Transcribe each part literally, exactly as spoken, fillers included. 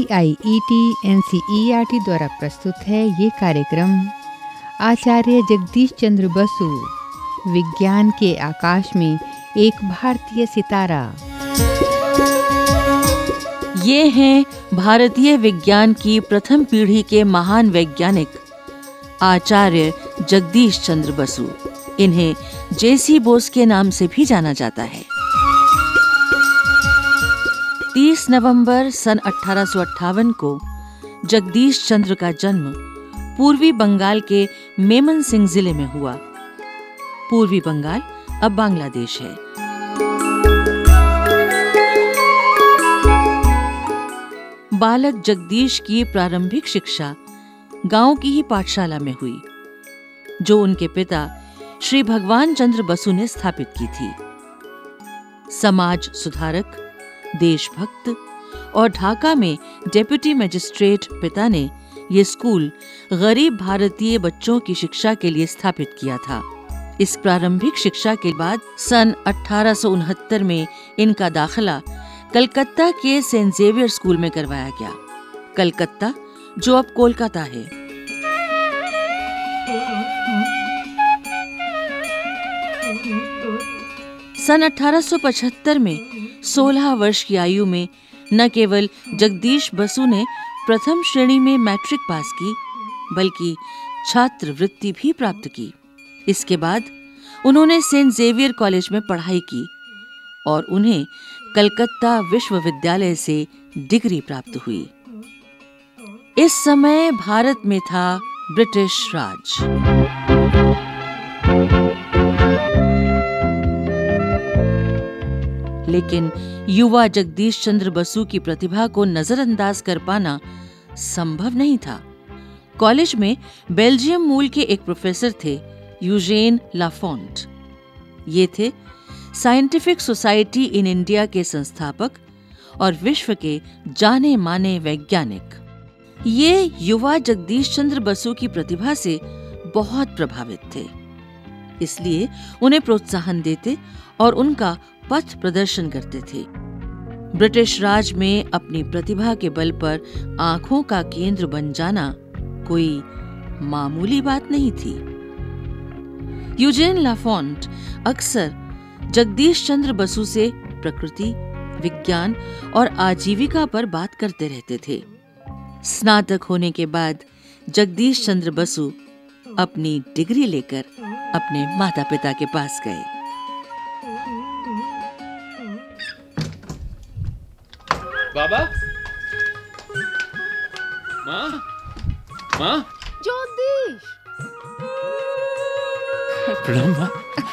आई E T N C E R T द्वारा प्रस्तुत है ये कार्यक्रम। आचार्य जगदीश चंद्र बसु, विज्ञान के आकाश में एक भारतीय सितारा। ये हैं भारतीय विज्ञान की प्रथम पीढ़ी के महान वैज्ञानिक आचार्य जगदीश चंद्र बसु। इन्हें जेसी बोस के नाम से भी जाना जाता है। तीस नवंबर सन अठारह सौ अट्ठावन को जगदीश चंद्र का जन्म पूर्वी बंगाल के मेमन सिंह जिले में हुआ। पूर्वी बंगाल अब बांग्लादेश है। बालक जगदीश की प्रारंभिक शिक्षा गांव की ही पाठशाला में हुई, जो उनके पिता श्री भगवान चंद्र बसु ने स्थापित की थी। समाज सुधारक, देशभक्त और ढाका में डेप्यूटी मजिस्ट्रेट पिता ने ये स्कूल गरीब भारतीय बच्चों की शिक्षा के लिए स्थापित किया था। इस प्रारंभिक शिक्षा के बाद सन अठारह सौ उनहत्तर में इनका दाखिला कलकत्ता के सेंट जेवियर स्कूल में करवाया गया। कलकत्ता जो अब कोलकाता है। सन अठारह सौ पचहत्तर में सोलह वर्ष की आयु में न केवल जगदीश बसु ने प्रथम श्रेणी में मैट्रिक पास की, बल्कि छात्रवृत्ति भी प्राप्त की। इसके बाद उन्होंने सेंट जेवियर कॉलेज में पढ़ाई की और उन्हें कलकत्ता विश्वविद्यालय से डिग्री प्राप्त हुई। इस समय भारत में था ब्रिटिश राज। लेकिन युवा जगदीश चंद्र बसु की प्रतिभा को नजरअंदाज कर पाना संभव नहीं था। कॉलेज में बेल्जियम मूल के एक प्रोफेसर थे, यूजेन लाफोंट। ये थे साइंटिफिक सोसाइटी इन इंडिया के संस्थापक और विश्व के जाने माने वैज्ञानिक। ये युवा जगदीश चंद्र बसु की प्रतिभा से बहुत प्रभावित थे, इसलिए उन्हें प्रोत्साहन देते और उनका पथ प्रदर्शन करते थे। ब्रिटिश राज में अपनी प्रतिभा के बल पर आंखों का केंद्र बन जाना कोई मामूली बात नहीं थी। यूजेन लाफोंट अक्सर जगदीश चंद्र बसु से प्रकृति, विज्ञान और आजीविका पर बात करते रहते थे। स्नातक होने के बाद जगदीश चंद्र बसु अपनी डिग्री लेकर अपने माता पिता के पास गए। बाबा, माँ, माँ, जगदीश, प्रणाम माँ।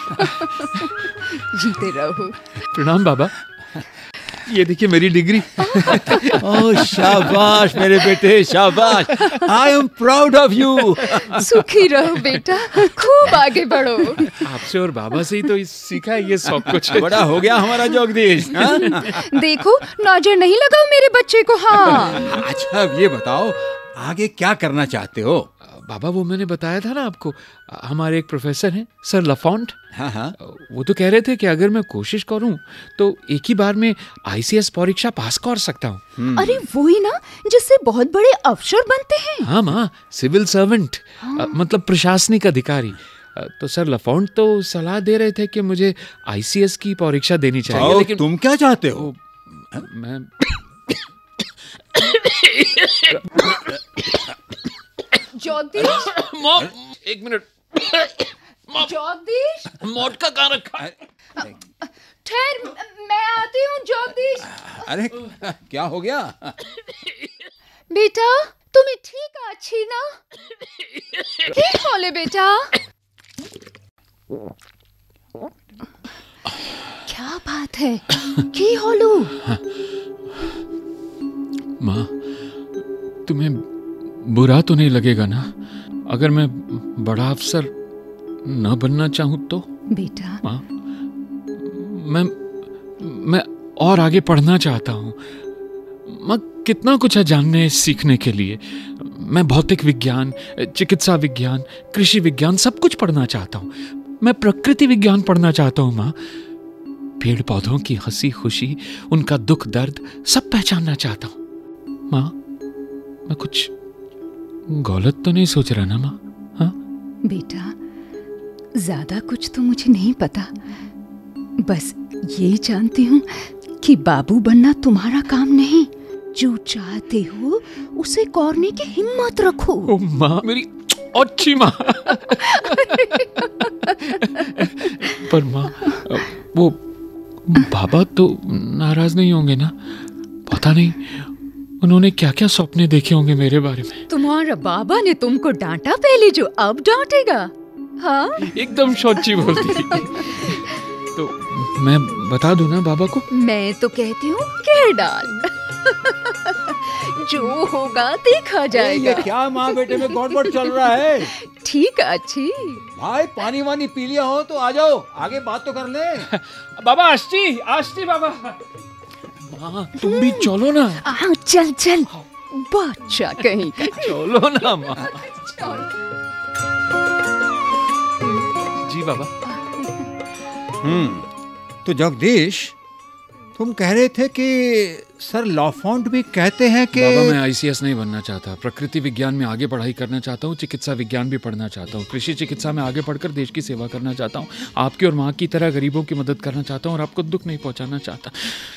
जीते रहो। प्रणाम बाबा। ये देखिए मेरी डिग्री। ओह शाबाश मेरे बेटे, शाबाश। I am proud of you. सुखी रहो बेटा, खूब आगे बढ़ो। आपसे और बाबा से ही तो सीखा है ये सब कुछ। बड़ा हो गया हमारा जगदीश। देखो नजर नहीं लगाओ मेरे बच्चे को। हाँ अच्छा अब ये बताओ आगे क्या करना चाहते हो? बाबा वो मैंने बताया था ना आपको, हमारे एक प्रोफेसर हैं सर लाफोंट। हाँ हाँ। वो तो कह रहे थे कि अगर मैं कोशिश करूं तो एक ही बार में आई सी एस परीक्षा पास कर सकता हूं। अरे वो ही ना जिससे बहुत बड़े अफसर बनते हैं। हाँ माँ, सिविल सर्वेंट। हाँ। मतलब प्रशासनिक अधिकारी। तो सर लाफोंट तो सलाह दे रहे थे कि मुझे आई सी एस की परीक्षा देनी चाहिए। लेकिन तुम क्या चाहते हो? मैं जगदीश, मॉम एक मिनट। जगदीश, मोटका कहाँ रखा है? ठहर, मैं आती हूँ जगदीश। अरे क्या हो गया? बेटा तुम्हें ठीक अच्छी ना? ठीक बोले बेटा। क्या बात है, की होलू? माँ तुम्हें बुरा तो नहीं लगेगा ना अगर मैं बड़ा अफसर न बनना चाहूँ तो? बेटा माँ मैं मैं और आगे पढ़ना चाहता हूँ। माँ कितना कुछ है जानने सीखने के लिए। मैं भौतिक विज्ञान, चिकित्सा विज्ञान, कृषि विज्ञान सब कुछ पढ़ना चाहता हूँ। मैं प्रकृति विज्ञान पढ़ना चाहता हूँ माँ। पेड़ पौधों की हंसी खुशी, उनका दुख दर्द सब पहचानना चाहता हूँ माँ। मैं कुछ गलत तो नहीं सोच रहा ना माँ? हाँ बेटा, ज्यादा कुछ तो मुझे नहीं पता, बस ये जानती हूँ कि बाबू बनना तुम्हारा काम नहीं। जो चाहते हो उसे करने की हिम्मत रखो। ओ माँ, मेरी अच्छी माँ। पर माँ, वो बाबा तो नाराज नहीं होंगे ना? पता नहीं उन्होंने क्या क्या सपने देखे होंगे मेरे बारे में। तुम्हारा बाबा ने तुमको डांटा पहले, जो अब डांटेगा? हाँ, एकदम सच्ची बोलती। तो मैं बता दूं ना बाबा को? मैं तो कहती हूँ कह डाल। जो होगा देखा जाएगा। ये क्या माँ बेटे में गड़बड़ चल रहा है? ठीक है अच्छी। भाई पानी वानी पी लिया हो तो आ जाओ, आगे बात तो कर ले। बाबा आष्टी, आष्टी बाबा। माँ तुम भी चलो ना। हाँ चल चल, बच्चा कहीं का। चलो ना माँ। जी बाबा। हम्म तो जगदीश, तुम कह रहे थे कि सर लॉफोंट भी कहते हैं कि बाबा मैं आईसीएस नहीं बनना चाहता, प्रकृति विज्ञान में आगे पढ़ाई करना चाहता हूँ, चिकित्सा विज्ञान भी पढ़ना चाहता हूँ, कृषि चिकित्सा में आगे पढ़कर देश की सेवा करना चाहता हूँ, आपकी और माँ की तरह गरीबों की मदद करना चाहता हूँ और आपको दुख नहीं पहुँचाना चाहता।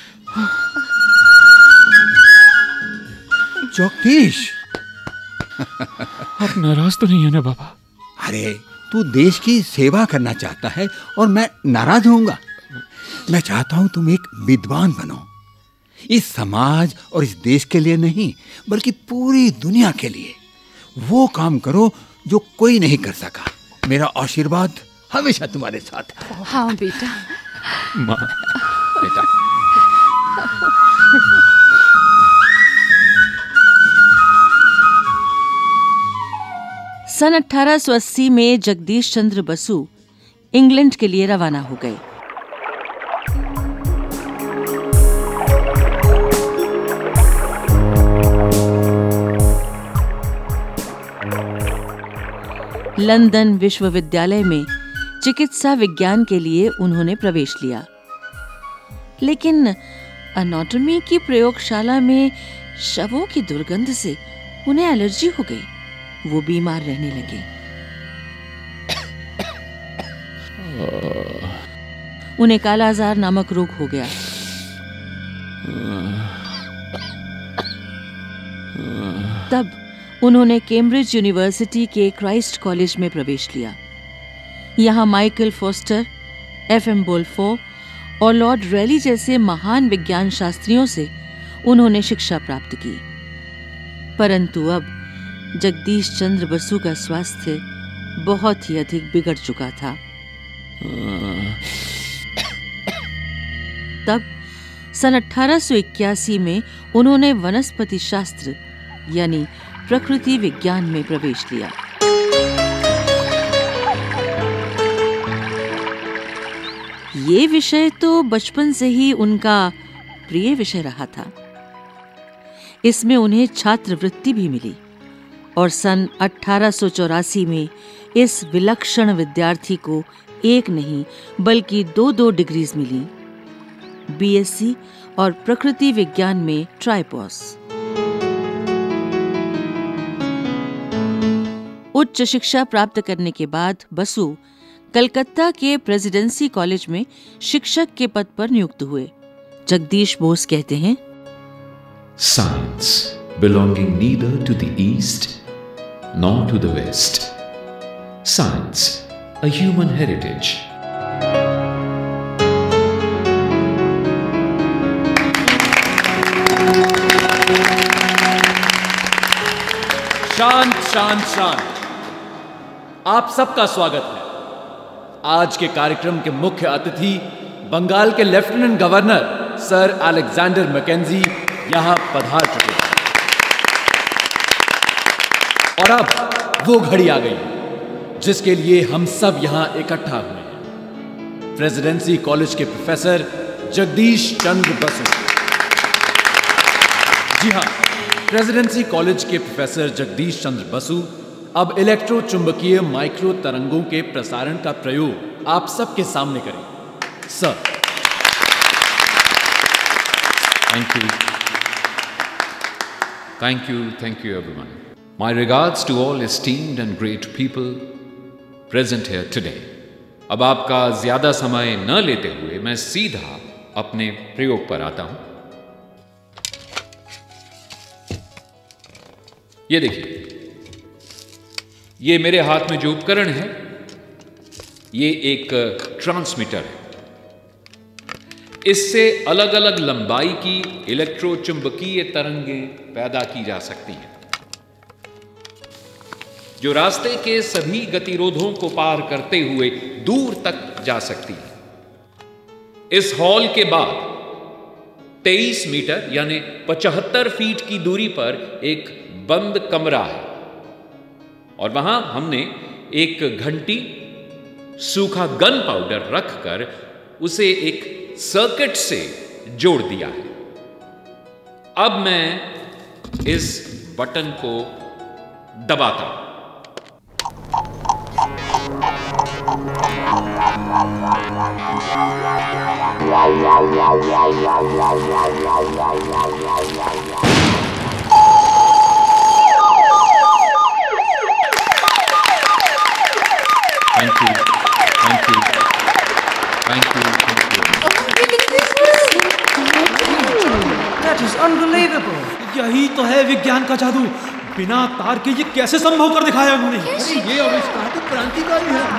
जगदीश, आप नाराज तो नहीं है ना बाबा? अरे तू देश की सेवा करना चाहता है और मैं नाराज होऊंगा? मैं चाहता हूं तुम एक विद्वान बनो, इस समाज और इस देश के लिए नहीं बल्कि पूरी दुनिया के लिए वो काम करो जो कोई नहीं कर सका। मेरा आशीर्वाद हमेशा तुम्हारे साथ है। हाँ बेटा। माँ बेटा। सन अठारह सौ अस्सी में जगदीश चंद्र बसु इंग्लैंड के लिए रवाना हो गए। लंदन विश्वविद्यालय में चिकित्सा विज्ञान के लिए उन्होंने प्रवेश लिया, लेकिन एनाटॉमी की प्रयोगशाला में शवों की दुर्गंध से उन्हें एलर्जी हो गई। वो बीमार रहने लगे। उन्हें कालाजार नामक रोग हो गया। तब उन्होंने कैम्ब्रिज यूनिवर्सिटी के क्राइस्ट कॉलेज में प्रवेश लिया। यहाँ Michael Foster, F M Balfour और लॉर्ड रेली जैसे महान विज्ञान शास्त्रियों से उन्होंने शिक्षा प्राप्त की। परंतु अब जगदीश चंद्र बसु का स्वास्थ्य बहुत ही अधिक बिगड़ चुका था। तब सन अठारह सौ इक्यासी में उन्होंने वनस्पति शास्त्र यानी प्रकृति विज्ञान में प्रवेश लिया। ये विषय तो बचपन से ही उनका प्रिय विषय रहा था। इसमें उन्हें छात्रवृत्ति भी मिली और सन अठारह सौ चौरासी में इस विलक्षण विद्यार्थी को एक नहीं बल्कि दो दो डिग्रीज मिली, बीएससी और प्रकृति विज्ञान में ट्राइपॉस। उच्च शिक्षा प्राप्त करने के बाद बसु कलकत्ता के प्रेसिडेंसी कॉलेज में शिक्षक के पद पर नियुक्त हुए। जगदीश बोस कहते हैं, Science belonging neither to the east nor to the west. Science, a human heritage. शांत शांत शांत। आप सबका स्वागत है। आज के कार्यक्रम के मुख्य अतिथि बंगाल के lieutenant governor sir Alexander Mackenzie यहां पधार चुके हैं। और अब वो घड़ी आ गई जिसके लिए हम सब यहां इकट्ठा हुए हैं। प्रेसिडेंसी कॉलेज के प्रोफेसर जगदीश चंद्र बसु। जी हां, प्रेसिडेंसी कॉलेज के प्रोफेसर जगदीश चंद्र बसु अब इलेक्ट्रो चुंबकीय माइक्रो तरंगों के प्रसारण का प्रयोग आप सबके सामने करें। Sir. Thank you. Thank you, thank you everyone. My regards to all esteemed and great people present here today. अब आपका ज्यादा समय न लेते हुए मैं सीधा अपने प्रयोग पर आता हूं। ये देखिए, ये मेरे हाथ में जो उपकरण है ये एक ट्रांसमीटर है। इससे अलग अलग लंबाई की इलेक्ट्रोचुंबकीय तरंगें पैदा की जा सकती हैं, जो रास्ते के सभी गतिरोधों को पार करते हुए दूर तक जा सकती हैं। इस हॉल के बाद तेईस मीटर यानी पचहत्तर फीट की दूरी पर एक बंद कमरा है और वहां हमने एक घंटी, सूखा गन पाउडर रखकर उसे एक सर्किट से जोड़ दिया है। अब मैं इस बटन को दबाता हूं। Thank you, thank you, thank you, thank you. That is unbelievable. यही तो है विज्ञान का जादू। बिना तार के ये कैसे संभव कर दिखाया उन्होंने? अरे ये आविष्कार तो क्रांतिकारी है।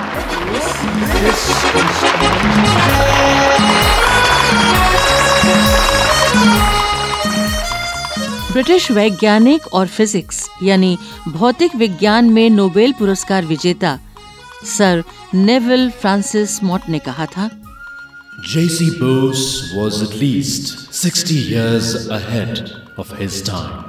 ब्रिटिश वैज्ञानिक और फिजिक्स यानी भौतिक विज्ञान में नोबेल पुरस्कार विजेता सर नेविल फ्रांसिस मॉट ने कहा था, J C Bose was at least sixty years ahead of his time.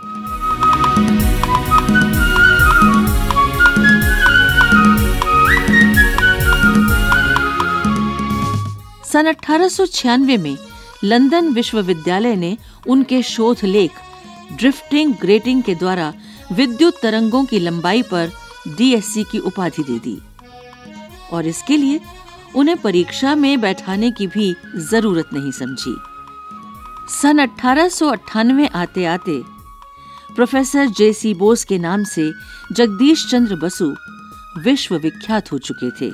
सन अठारह सौ छियानवे में लंदन विश्वविद्यालय ने उनके शोध लेख ड्रिफ्टिंग ग्रेटिंग के द्वारा विद्युत तरंगों की लंबाई पर डी एस सी की उपाधि दे दी और इसके लिए उन्हें परीक्षा में बैठाने की भी जरूरत नहीं समझी। सन अठारह सौ अट्ठानवे आते आते प्रोफेसर जे सी बोस के नाम से जगदीश चंद्र बसु विश्व विख्यात हो चुके थे।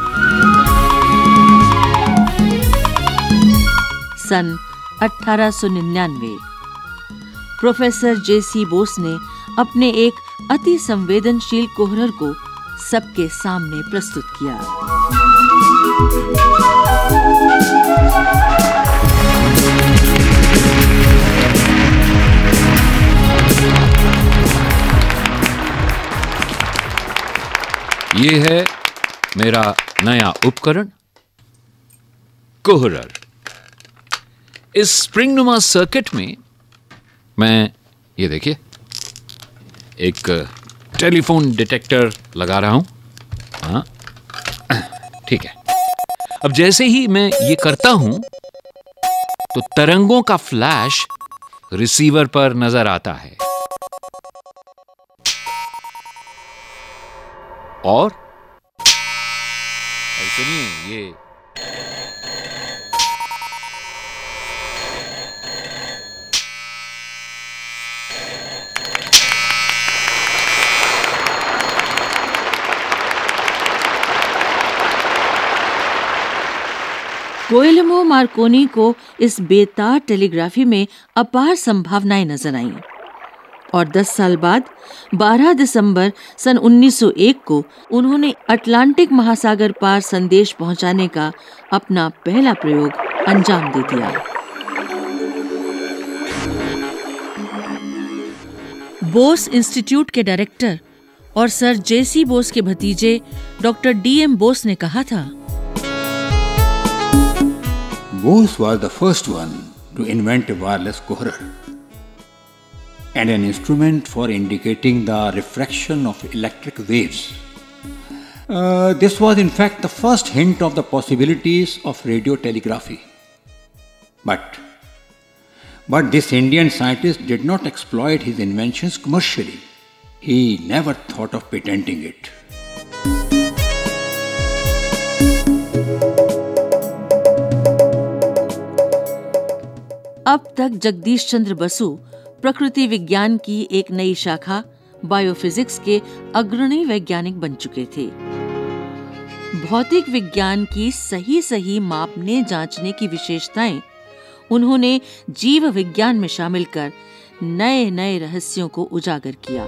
सन अठारह सौ निन्यानवे प्रोफेसर जे सी बोस ने अपने एक अति संवेदनशील कोहरर को सबके सामने प्रस्तुत किया। ये है मेरा नया उपकरण कोहरर। इस स्प्रिंगनुमा सर्किट में मैं, ये देखिए, एक टेलीफोन डिटेक्टर लगा रहा हूं। हाँ, ठीक है। अब जैसे ही मैं ये करता हूं तो तरंगों का फ्लैश रिसीवर पर नजर आता है और सुनिए, ये गुएलेमो मार्कोनी को इस बेतार टेलीग्राफी में अपार संभावनाएं नजर आईं और दस साल बाद बारह दिसंबर सन उन्नीस सौ एक को उन्होंने अटलांटिक महासागर पार संदेश पहुंचाने का अपना पहला प्रयोग अंजाम दे दिया। बोस इंस्टीट्यूट के डायरेक्टर और सर जे सी बोस के भतीजे डॉक्टर डी एम बोस ने कहा था, Bose was the first one to invent a wireless coherer and an instrument for indicating the refraction of electric waves. Uh, this was in fact the first hint of the possibilities of radio telegraphy. But, but this Indian scientist did not exploit his inventions commercially. He never thought of patenting it. अब तक जगदीश चंद्र बसु प्रकृति विज्ञान की एक नई शाखा biophysics के अग्रणी वैज्ञानिक बन चुके थे। भौतिक विज्ञान की सही सही मापने जांचने की विशेषताएं उन्होंने जीव विज्ञान में शामिल कर नए नए रहस्यों को उजागर किया।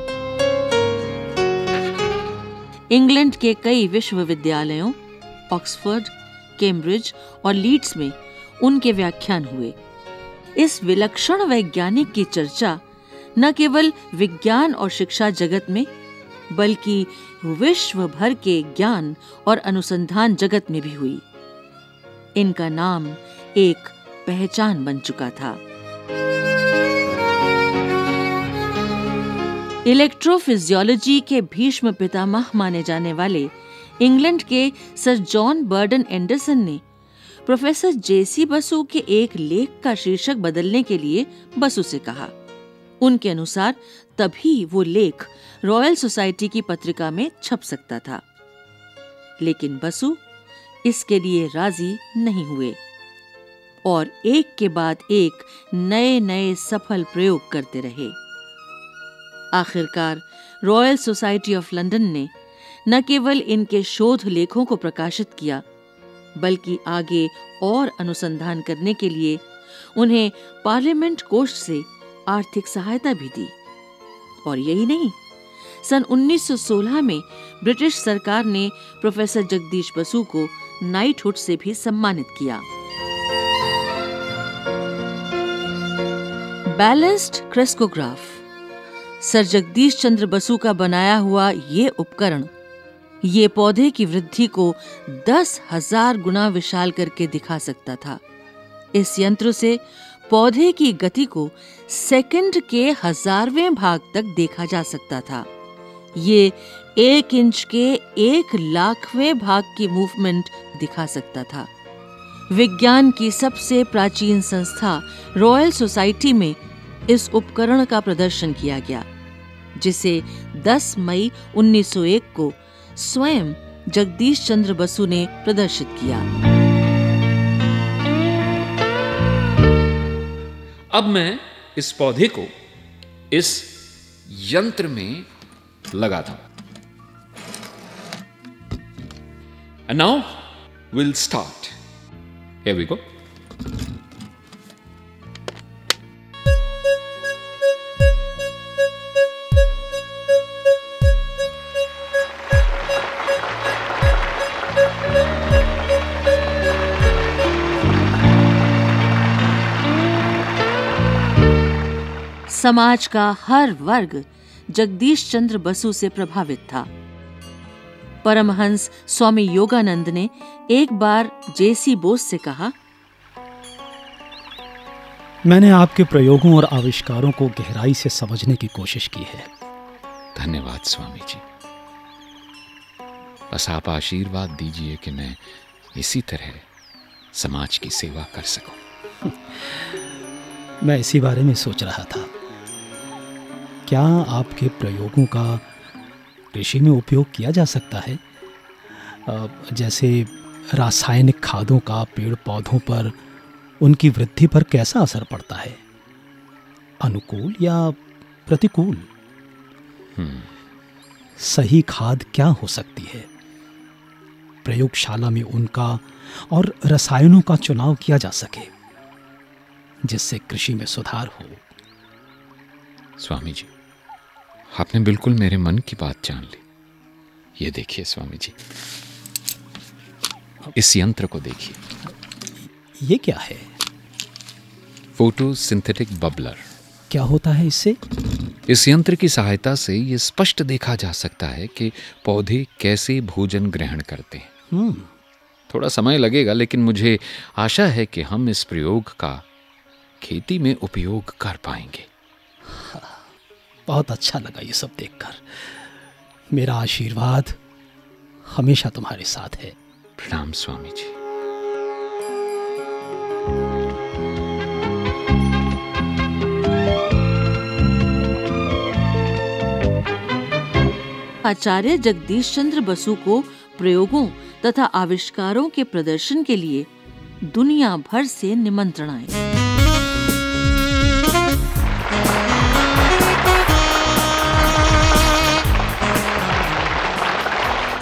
इंग्लैंड के कई विश्वविद्यालयों, ऑक्सफोर्ड, कैम्ब्रिज और लीड्स में उनके व्याख्यान हुए। इस विलक्षण वैज्ञानिक की चर्चा न केवल विज्ञान और शिक्षा जगत में बल्कि विश्व भर के ज्ञान और अनुसंधान जगत में भी हुई। इनका नाम एक पहचान बन चुका था। इलेक्ट्रोफिजियोलॉजी के भीष्म पितामह माने जाने वाले इंग्लैंड के सर जॉन बर्डन एंडरसन ने प्रोफेसर जेसी बसु के एक लेख का शीर्षक बदलने के लिए बसु से कहा। उनके अनुसार तभी वो लेख रॉयल सोसाइटी की पत्रिका में छप सकता था, लेकिन बसु इसके लिए राजी नहीं हुए और एक के बाद एक नए नए सफल प्रयोग करते रहे। आखिरकार रॉयल सोसाइटी ऑफ लंदन ने न केवल इनके शोध लेखों को प्रकाशित किया बल्कि आगे और अनुसंधान करने के लिए उन्हें पार्लियामेंट कोष से आर्थिक सहायता भी दी। और यही नहीं, सन उन्नीस सौ सोलह में ब्रिटिश सरकार ने प्रोफेसर जगदीश बसु को नाइटहुड से भी सम्मानित किया। Balanced crescograph sir Jagdish Chandra Basu का बनाया हुआ ये उपकरण ये पौधे की वृद्धि को दस हजार गुना विशाल करके दिखा सकता था। इस यंत्र से पौधे की गति को सेकंड के हजारवें भाग तक देखा जा सकता था। ये एक इंच के एक लाखवें भाग की मूवमेंट दिखा सकता था। विज्ञान की सबसे प्राचीन संस्था रॉयल सोसाइटी में इस उपकरण का प्रदर्शन किया गया, जिसे दस मई उन्नीस सौ एक को स्वयं जगदीश चंद्र बसु ने प्रदर्शित किया। अब मैं इस पौधे को इस यंत्र में लगाता हूं। And now we'll start. Here we go. समाज का हर वर्ग जगदीश चंद्र बसु से प्रभावित था। परमहंस स्वामी योगानंद ने एक बार जेसी बोस से कहा, मैंने आपके प्रयोगों और आविष्कारों को गहराई से समझने की कोशिश की है। धन्यवाद स्वामी जी। बस आप आशीर्वाद दीजिए कि मैं इसी तरह समाज की सेवा कर सकूं। मैं इसी बारे में सोच रहा था, क्या आपके प्रयोगों का कृषि में उपयोग किया जा सकता है? जैसे रासायनिक खादों का पेड़ पौधों पर उनकी वृद्धि पर कैसा असर पड़ता है, अनुकूल या प्रतिकूल? सही खाद क्या हो सकती है? प्रयोगशाला में उनका और रसायनों का चुनाव किया जा सके जिससे कृषि में सुधार हो। स्वामी जी, आपने बिल्कुल मेरे मन की बात जान ली। ये देखिए स्वामी जी, इस यंत्र को देखिए। ये क्या है? Photo synthetic bubbler. क्या होता है इससे? इस यंत्र की सहायता से ये स्पष्ट देखा जा सकता है कि पौधे कैसे भोजन ग्रहण करते हैं। थोड़ा समय लगेगा, लेकिन मुझे आशा है कि हम इस प्रयोग का खेती में उपयोग कर पाएंगे। बहुत अच्छा लगा ये सब देखकर। मेरा आशीर्वाद हमेशा तुम्हारे साथ है। प्रणाम स्वामी जी। आचार्य जगदीश चंद्र बसु को प्रयोगों तथा आविष्कारों के प्रदर्शन के लिए दुनिया भर से निमंत्रण आए।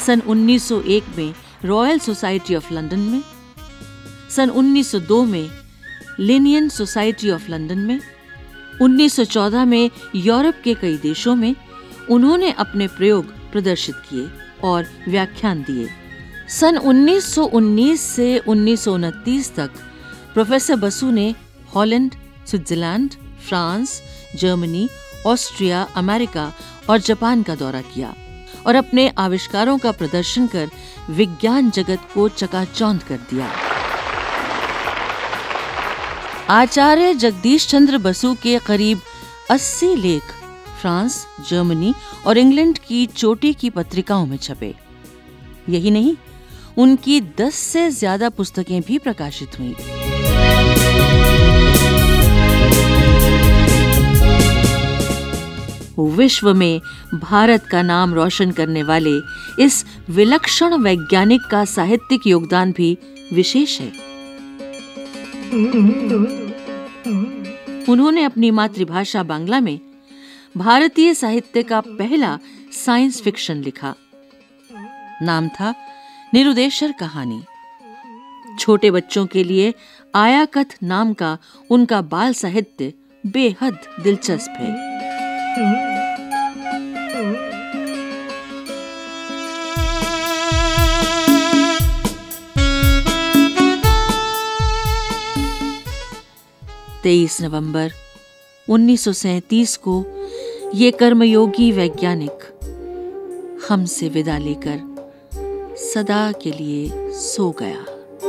सन उन्नीस सौ एक में रॉयल सोसाइटी ऑफ लंदन में, सन उन्नीस सौ दो में लिनियन सोसाइटी ऑफ लंदन में, उन्नीस सौ चौदह में यूरोप के कई देशों में उन्होंने अपने प्रयोग प्रदर्शित किए और व्याख्यान दिए। सन उन्नीस सौ उन्नीस से उन्नीस सौ उनतीस तक प्रोफेसर बसु ने Holland, Switzerland, France, Germany, Austria, America और जापान का दौरा किया और अपने आविष्कारों का प्रदर्शन कर विज्ञान जगत को चकाचौंध कर दिया। आचार्य जगदीश चंद्र बसु के करीब अस्सी लेख फ्रांस, जर्मनी और इंग्लैंड की चोटी की पत्रिकाओं में छपे। यही नहीं, उनकी दस से ज्यादा पुस्तकें भी प्रकाशित हुईं। विश्व में भारत का नाम रोशन करने वाले इस विलक्षण वैज्ञानिक का साहित्यिक योगदान भी विशेष है। उन्होंने अपनी मातृभाषा बांग्ला में भारतीय साहित्य का पहला साइंस फिक्शन लिखा। नाम था निरुदेशर कहानी। छोटे बच्चों के लिए आयाकथ नाम का उनका बाल साहित्य बेहद दिलचस्प है। तेईस नवंबर उन्नीस सौ सैंतीस को ये कर्मयोगी वैज्ञानिक हमसे विदा लेकर सदा के लिए सो गया।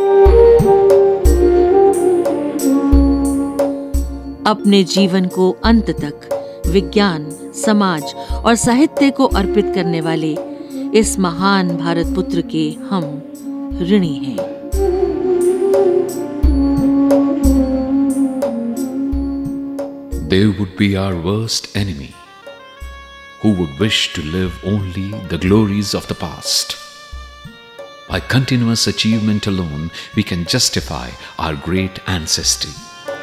अपने जीवन को अंत तक विज्ञान, समाज और साहित्य को अर्पित करने वाले इस महान भारत पुत्र के हम ऋणी हैं। They would be our worst enemy, who would wish to live only the glories of the past. By continuous achievement alone, we can justify our great ancestry.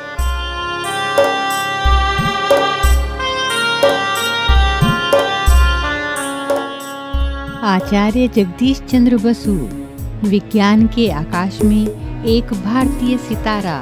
आचार्य जगदीश चंद्र बसु, विज्ञान के आकाश में एक भारतीय सितारा।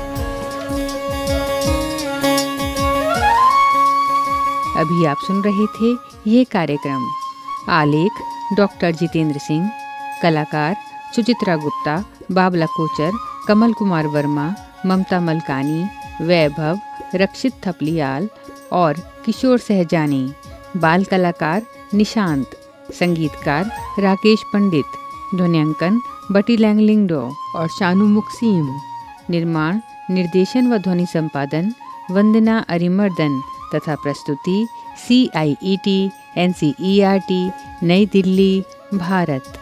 अभी आप सुन रहे थे ये कार्यक्रम। आलेख डॉक्टर जितेंद्र सिंह, कलाकार सुचित्रा गुप्ता, बाबला कोचर, कमल कुमार वर्मा, ममता मलकानी, वैभव, रक्षित थपलियाल और किशोर सहजानी। बाल कलाकार निशांत, संगीतकार राकेश पंडित, ध्वन्यांकन बटी लैंगलिंगडो और शानू मुक्सीम। निर्माण, निर्देशन व ध्वनि संपादन वंदना अरिमर्दन तथा प्रस्तुति C I E T N C E R T, Nai Delhi, Bharat.